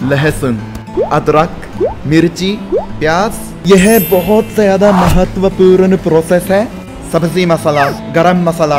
लहसुन, अदरक, मिर्ची, प्याज। यह बहुत ज़्यादा महत्वपूर्ण प्रोसेस है। सब्जी मसाला, गरम मसाला।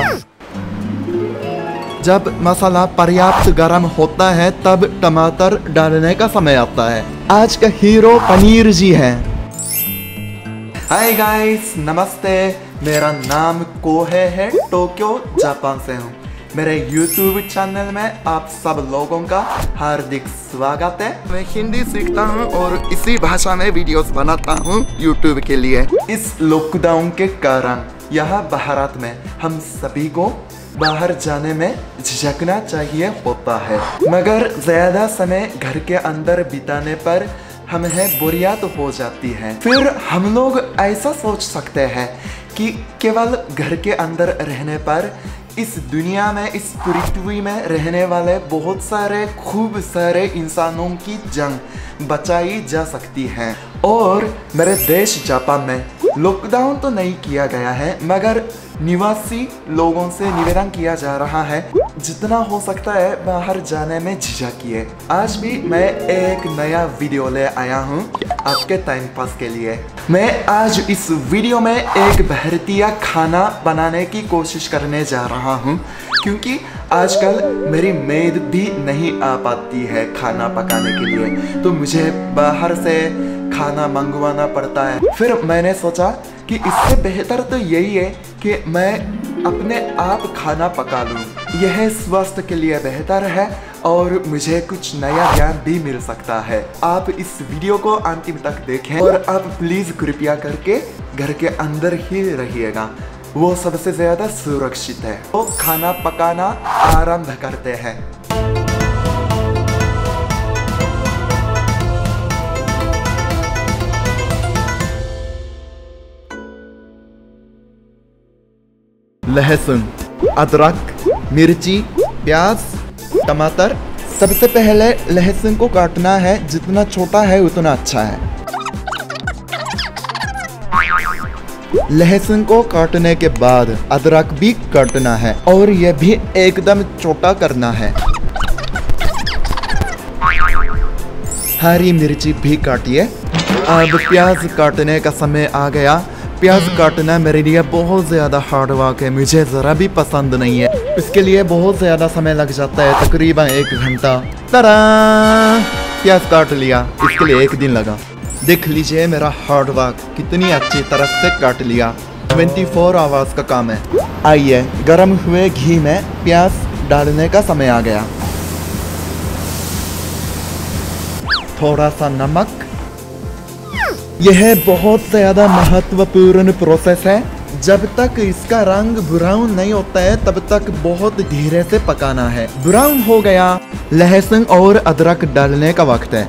जब मसाला पर्याप्त गरम होता है तब टमाटर डालने का समय आता है। आज का हीरो पनीर जी है। हाय गाइस, नमस्ते। मेरा नाम कोहे है, टोक्यो जापान से हूँ। मेरे YouTube चैनल में आप सब लोगों का हार्दिक स्वागत है। मैं हिंदी सीखता हूँ और इसी भाषा में वीडियोस बनाता हूँ YouTube के लिए। इस लॉकडाउन के कारण यहाँ भारत में हम सभी को बाहर जाने में झिझकना चाहिए होता है, मगर ज़्यादा समय घर के अंदर बिताने पर हमें बोरियत हो जाती है। फिर हम लोग ऐसा सोच सकते हैं कि केवल घर के अंदर रहने पर इस दुनिया में, इस पृथ्वी में रहने वाले बहुत सारे खूब सारे इंसानों की जान बचाई जा सकती है। और मेरे देश जापान में लॉकडाउन तो नहीं किया गया है, मगर निवासी लोगों से निवेदन किया जा रहा है जितना हो सकता है बाहर जाने में झिझकिए। आज भी मैं एक नया वीडियो ले आया हूँ आपके टाइम पास के लिए। मैं आज इस वीडियो में एक भारतीय खाना बनाने की कोशिश करने जा रहा हूँ, क्योंकि आजकल मेरी मेड भी नहीं आ पाती है खाना पकाने के लिए, तो मुझे बाहर से खाना मंगवाना पड़ता है। फिर मैंने सोचा कि इससे बेहतर तो यही है कि मैं अपने आप खाना पका लूँ। यह स्वास्थ्य के लिए बेहतर है और मुझे कुछ नया ज्ञान भी मिल सकता है। आप इस वीडियो को अंतिम तक देखें और आप प्लीज कृपया करके घर के अंदर ही रहिएगा, वो सबसे ज्यादा सुरक्षित है। तो खाना पकाना आरंभ करते हैं। लहसुन, अदरक, मिर्ची, प्याज, टमाटर। सबसे पहले लहसुन को काटना है, जितना छोटा है उतना अच्छा है। लहसुन को काटने के बाद अदरक भी काटना है और यह भी एकदम छोटा करना है। हरी मिर्ची भी काटिए। अब प्याज काटने का समय आ गया। प्याज काटना मेरे लिए बहुत ज़्यादा हार्ड वर्क है, मुझे ज़रा भी पसंद नहीं है। इसके लिए बहुत ज़्यादा समय लग जाता है, तकरीबन 1 घंटा। तड़ा, प्याज काट लिया। इसके लिए 1 दिन लगा। देख लीजिए मेरा हार्ड वर्क कितनी अच्छी तरह से काट लिया। 24 आवर्स का काम है। आइए, गर्म हुए घी में प्याज डालने का समय आ गया। थोड़ा सा नमक। यह बहुत ज़्यादा महत्वपूर्ण प्रोसेस है। जब तक इसका रंग ब्राउन नहीं होता है तब तक बहुत धीरे से पकाना है। ब्राउन हो गया, लहसुन और अदरक डालने का वक्त है।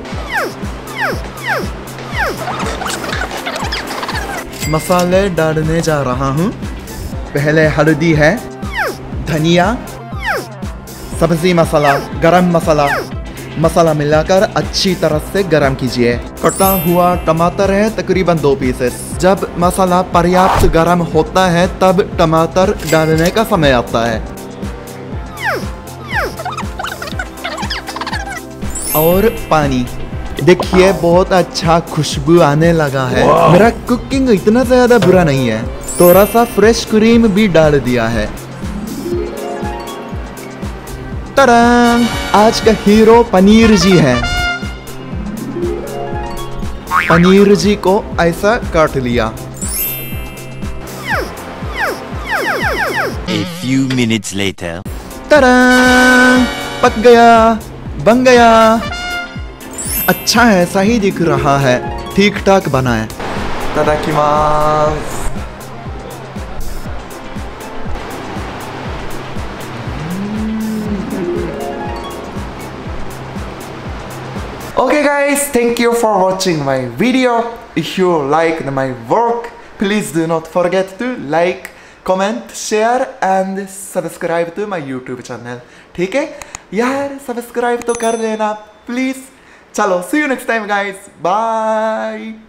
मसाले डालने जा रहा हूँ। पहले हल्दी है, धनिया, सब्जी मसाला, गरम मसाला। मसाला मिलाकर अच्छी तरह से गरम कीजिए। कटा हुआ टमाटर है, तकरीबन 2 पीसेस। जब मसाला पर्याप्त गरम होता है तब टमाटर डालने का समय आता है। और पानी। देखिए बहुत अच्छा खुशबू आने लगा है। मेरा कुकिंग इतना ज्यादा बुरा नहीं है। थोड़ा सा फ्रेश क्रीम भी डाल दिया है। तड़ांग! आज का हीरो पनीर जी है। पनीर जी को ऐसा काट लिया। A few minutes later. तड़ांग! पक गया, बन गया। अच्छा है, सही दिख रहा है, ठीक ठाक बना है। इतादाकिमासु। Okay guys, thank you for watching my video. If you liked my work, please do not forget to like, comment, share and subscribe to my YouTube channel. ठीक है यार, सब्सक्राइब तो कर लेना प्लीज। चलो, see you next time guys. Bye.